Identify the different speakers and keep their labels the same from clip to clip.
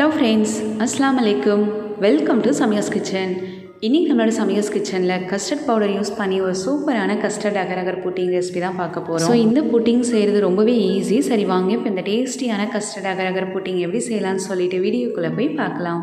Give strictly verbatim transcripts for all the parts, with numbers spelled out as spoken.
Speaker 1: Hello friends, Assalamu alaikum. Welcome to Samiya's Kitchen. இன்னைக்கு நம்மளோட Samiya's Kitchenல custard powder use பண்ணி ஒரு சூப்பரான custard agar agar pudding recipe தான் பார்க்க போறோம். ஸோ இந்த புட்டிங் செய்யறது ரொம்பவே ஈஸி. சரி வாங்க இப்போ இந்த டேஸ்டியான கஸ்டர்ட் அகர் அகர் புட்டிங் எப்படி செய்யலாம்னு சொல்லிட்டு வீடியோக்குள்ள போய் பார்க்கலாம்.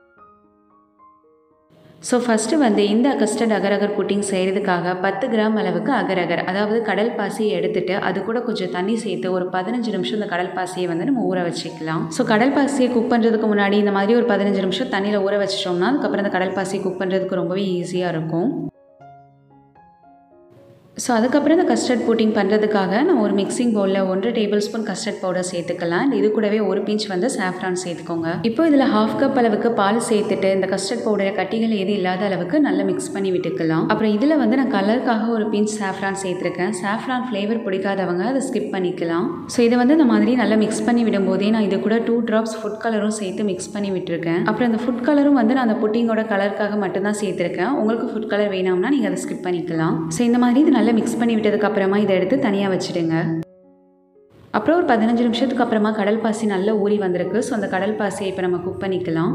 Speaker 1: ஸோ ஃபஸ்ட்டு வந்து இந்த கஸ்டர்ட் அகர் அகர் புட்டிங் செய்கிறதுக்காக பத்து கிராம் அளவுக்கு அகர் அகர் அதாவது கடல் பாசியை எடுத்துட்டு அது கூட கொஞ்சம் தண்ணி சேர்த்து ஒரு பதினஞ்சு நிமிஷம் இந்த கடல் பாசியை வந்து நம்ம ஊற வச்சுக்கலாம். ஸோ கடல் பாசியை குக் பண்ணுறதுக்கு முன்னாடி இந்த மாதிரி ஒரு பதினஞ்சு நிமிஷம் தண்ணியில் ஊற வச்சிட்டோம்னா அதுக்கப்புறம் இந்த கடல் பாசியை குக் பண்ணுறதுக்கு ரொம்பவே ஈஸியாக இருக்கும். ஸோ அதுக்கப்புறம் இந்த கஸ்டர்ட் புட்டிங் பண்ணுறதுக்காக நம்ம ஒரு மிக்சிங் பவுலில் ஒன்றரை டேபிள் ஸ்பூன் கஸ்டர்ட் பவுடர் சேர்த்துக்கலாம். இது கூடவே ஒரு பிஞ்ச் வந்து சாஃப்ரான் சேர்த்துக்கோங்க. இப்போ இதில் ஹாஃப் கப் அளவுக்கு பால் சேர்த்துட்டு இந்த கஸ்டர்ட் பவுடரை கட்டிகள் எது இல்லாத அளவுக்கு நல்லா மிக்ஸ் பண்ணி விட்டுக்கலாம். அப்புறம் இதில் வந்து நான் கலருக்காக ஒரு பிஞ்ச் சாஃப்ரான் சேர்த்துருக்கேன். சாஃப்ரான் ஃப்ளேவர் பிடிக்காதவங்க அதை ஸ்கிப் பண்ணிக்கலாம். ஸோ இதை வந்து இந்த மாதிரி நல்லா மிக்ஸ் பண்ணி விடும்போதே நான் இது கூட டூ ட்ராப்ஸ் ஃபுட் கலரும் சேர்த்து மிக்ஸ் பண்ணி விட்டுருக்கேன். அப்புறம் இந்த ஃபுட் கலரும் வந்து நான் அந்த புட்டிங்கோட கலருக்காக மட்டும்தான் சேர்த்துருக்கேன். உங்களுக்கு ஃபுட் கலர் வேணாம்னா நீங்கள் அதை ஸ்கிப் பண்ணிக்கலாம். ஸோ இந்த மாதிரி இது நல்லா மிக்ஸ் பண்ணி விட்டதுக்கு அப்புறமா இதை எடுத்து தனியாக வச்சுடுங்க. அப்புறம் ஒரு பதினஞ்சு நிமிஷத்துக்கு அப்புறமா கடல் பாசி நல்லா ஊறி வந்திருக்கு. ஸோ அந்த கடல் பாசியை இப்போ நம்ம குக் பண்ணிக்கலாம்.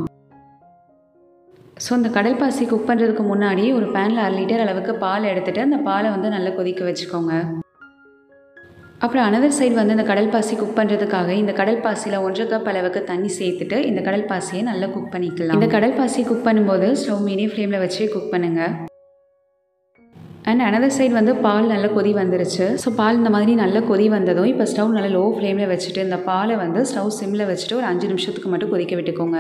Speaker 1: ஸோ அந்த கடல் பாசி குக் பண்ணுறதுக்கு முன்னாடி ஒரு பேனில் அரை லிட்டர் அளவுக்கு பால் எடுத்துகிட்டு அந்த பாலை வந்து நல்லா கொதிக்க வச்சுக்கோங்க. அப்புறம் அனதர் சைடு வந்து இந்த கடல் பாசி குக் பண்ணுறதுக்காக இந்த கடல் பாசியில் ஒன்றரை கப் அளவுக்கு தண்ணி சேர்த்துட்டு இந்த கடல் பாசியை நல்லா குக் பண்ணிக்கலாம். இந்த கடல் பாசி குக் பண்ணும்போது ஸ்டவ் மீடியம் ஃப்ளேமில் வச்சு குக் பண்ணுங்கள். அண்ட் அனதர் சைடு வந்து பால் நல்லா கொதி வந்துருச்சு. ஸோ பால் இந்த மாதிரி நல்லா கொதி வந்ததும் இப்போ ஸ்டவ் நல்லா லோ ஃப்ளேமில் வச்சுட்டு இந்த பாலை வந்து ஸ்டவ் சிம்மில் வச்சுட்டு ஒரு அஞ்சு நிமிஷத்துக்கு மட்டும் கொதிக்க விட்டுக்கோங்க.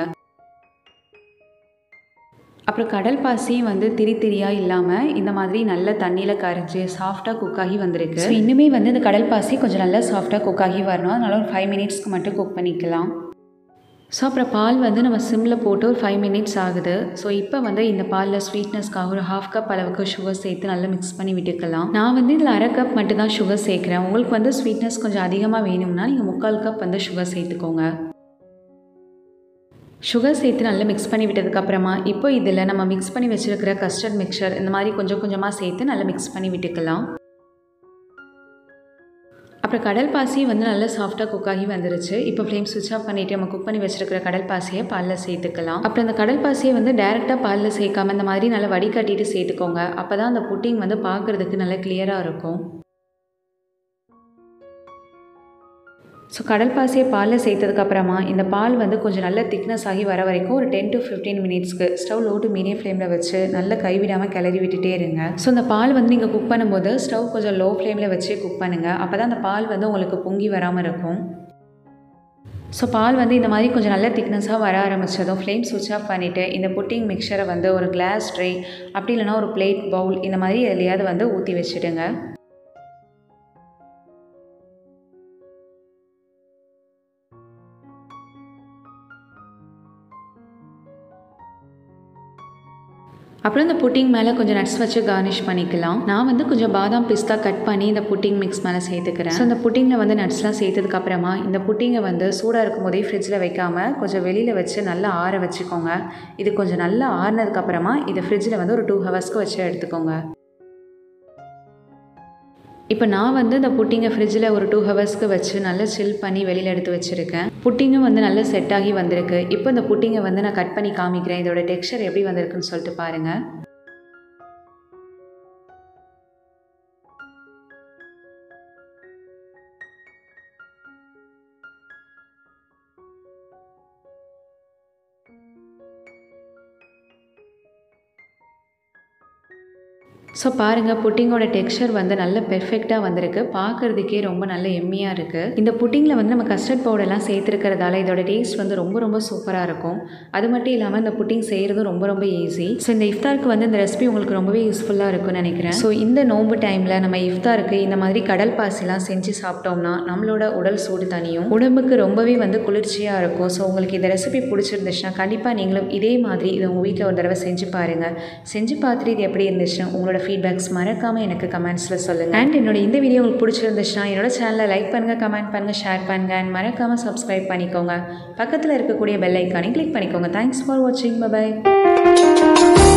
Speaker 1: அப்புறம் கடல் பாசியும் வந்து திரி திரியாக இல்லாமல் இந்த மாதிரி நல்ல தண்ணியில் கரைஞ்சி சாஃப்டாக குக் ஆகி வந்திருக்கு. ஸோ இன்னுமே வந்து இந்த கடல் பாசி கொஞ்சம் நல்லா சாஃப்டாக குக் ஆகி வரணும். அதனால ஒரு ஃபைவ் மினிட்ஸ்க்கு மட்டும் குக் பண்ணிக்கலாம். ஸோ அப்புறம் பால் வந்து நம்ம சிம்மில் போட்டு ஒரு ஃபைவ் மினிட்ஸ் ஆகுது. ஸோ இப்போ வந்து இந்த பாலில் ஸ்வீட்னஸ்க்காக ஒரு ஹாஃப் கப் அளவுக்கு சுகர் சேர்த்து நல்லா மிக்ஸ் பண்ணி விட்டுக்கலாம். நான் வந்து இதில் அரை கப் மட்டும் தான் சுகர் சேர்க்குறேன். உங்களுக்கு வந்து ஸ்வீட்னஸ் கொஞ்சம் அதிகமாக வேணும்னா நீங்கள் முக்கால் கப் வந்து சுகர் சேர்த்துக்கோங்க. சுகர் சேர்த்து நல்லா மிக்ஸ் பண்ணி விட்டதுக்கப்புறமா இப்போ இதில் நம்ம மிக்ஸ் பண்ணி வச்சுருக்கிற கஸ்டர்ட் மிக்சர் இந்த மாதிரி கொஞ்சம் கொஞ்சமாக சேர்த்து நல்லா மிக்ஸ் பண்ணி விட்டுக்கலாம். அப்புறம் கடல் பாசி வந்து நல்லா சாஃப்டாக குக் ஆகி வந்துருச்சு. இப்போ ஃப்ளேம் ஸ்விட்ச் ஆஃப் பண்ணிவிட்டு நம்ம குக் பண்ணி வச்சுருக்கிற கடல் பாசியை பாலில் சேர்த்துக்கலாம். அப்புறம் அந்த கடல் பாசியை வந்து டேரெக்டாக பாலில் சேர்க்காம இந்த மாதிரி நல்லா வடிகட்டிட்டு சேர்த்துக்கோங்க. அப்போ தான் அந்த புட்டிங் வந்து பார்க்குறதுக்கு நல்லா கிளியராக இருக்கும். ஸோ கடல் பாசியை பாலில் சேர்த்ததுக்கப்புறமா இந்த பால் வந்து கொஞ்சம் நல்ல திக்னஸ் ஆகி வர வரைக்கும் ஒரு டென் டு ஃபிஃப்டீன் மினிட்ஸ்க்கு ஸ்டவ் லோ டு மீடியம் ஃப்ளேமில் வச்சு நல்லா கைவிடாமல் கிளறி விட்டுட்டே இருங்க. ஸோ இந்த பால் வந்து நீங்கள் குக் பண்ணும்போது ஸ்டவ் கொஞ்சம் லோ ஃப்ளேமில் வச்சு குக் பண்ணுங்கள். அப்போ தான் அந்த பால் வந்து உங்களுக்கு பொங்கி வராமல் இருக்கும். ஸோ பால் வந்து இந்த மாதிரி கொஞ்சம் நல்ல திக்னஸாக வர ஆரம்பித்ததும் ஃப்ளேம் ஸ்விட்ச் ஆஃப் பண்ணிவிட்டு இந்த புட்டிங் மிக்சரை வந்து ஒரு கிளாஸ் ட்ரே அப்படி இல்லைனா ஒரு பிளேட் பவுல் இந்த மாதிரி எதுலையாவது வந்து ஊற்றி வச்சுடுங்க. அப்புறம் இந்த புட்டிங் மேலே கொஞ்சம் நட்ஸ் வச்சு கார்னிஷ் பண்ணிக்கலாம். நான் வந்து கொஞ்சம் பாதாம் பிஸ்தா கட் பண்ணி இந்த புட்டிங் மிக்ஸ் மேலே சேர்த்துக்கிறேன். ஸோ இந்த புட்டிங்கில் வந்து நட்ஸ்லாம் சேர்த்ததுக்கப்புறமா இந்த புட்டிங்கை வந்து சூடாக இருக்கும் போதே ஃப்ரிட்ஜில் வைக்காமல் கொஞ்சம் வெளியில் வச்சு நல்லா ஆற வச்சுக்கோங்க. இது கொஞ்சம் நல்லா ஆறினதுக்கப்புறமா இதை ஃப்ரிட்ஜில் வந்து ஒரு டூ ஹவர்ஸ்க்கு வச்சு எடுத்துக்கோங்க. இப்போ நான் வந்து இந்த புட்டிங்கை ஃப்ரிட்ஜில் ஒரு டூ ஹவர்ஸ்க்கு வச்சு நல்லா சில் பண்ணி வெளியில் எடுத்து வச்சுருக்கேன். புட்டிங்கும் வந்து நல்லா செட் ஆகி வந்திருக்கு. இப்போ இந்த புட்டிங்கை வந்து நான் கட் பண்ணி காமிக்கிறேன். இதோட டெக்ஸ்சர் எப்படி வந்திருக்குன்னு சொல்லிட்டு பாருங்கள். ஸோ பாருங்கள் புட்டிங்கோட டெக்ஸ்சர் வந்து நல்ல பெர்ஃபெக்டாக வந்திருக்கு. பார்க்குறதுக்கே ரொம்ப நல்ல எம்மியாக இருக்குது. இந்த புட்டிங்கில் வந்து நம்ம கஸ்டர்ட் பவுடர்லாம் சேர்த்துருக்கிறதால இதோட டேஸ்ட் வந்து ரொம்ப ரொம்ப சூப்பராக இருக்கும். அது மட்டும் இல்லாமல் இந்த புட்டிங் செய்கிறதும் ரொம்ப ரொம்ப ஈஸி. ஸோ இந்த இஃப்தாருக்கு வந்து இந்த ரெசிபி உங்களுக்கு ரொம்பவே யூஸ்ஃபுல்லாக இருக்கும்னு நினைக்கிறேன். ஸோ இந்த நோன்பு டைமில் நம்ம இஃப்தாருக்கு இந்த மாதிரி கடல் பாசிலாம் செஞ்சு சாப்பிட்டோம்னா நம்மளோட உடல் சூடு தனியும் உடம்புக்கு ரொம்பவே வந்து குளிர்ச்சியாக இருக்கும். ஸோ உங்களுக்கு இந்த ரெசிபி பிடிச்சிருந்துச்சுன்னா கண்டிப்பாக நீங்களும் இதே மாதிரி இதை உங்கள் வீட்டில் ஒரு தடவை செஞ்சு பாருங்கள். செஞ்சு பார்த்துட்டு இது எப்படி இருந்துச்சுன்னா உங்களோட ஃபீட்பேக்ஸ் மறக்காமல் எனக்கு கமெண்ட்ஸில் சொல்லுங்கள். அண்ட் என்னோட இந்த வீடியோ உங்களுக்கு பிடிச்சிருந்துச்சுன்னா என்னோட சேனலை லைக் பண்ணுங்கள், கமெண்ட் பண்ணுங்கள், ஷேர் பண்ணுங்கள். அண்ட் மறக்காமல் சப்ஸ்கிரைப் பண்ணிக்கோங்க. பக்கத்தில் இருக்கக்கூடிய பெல் ஐக்கானை கிளிக் பண்ணிக்கோங்க. தேங்க்ஸ் ஃபார் வாட்சிங். பை.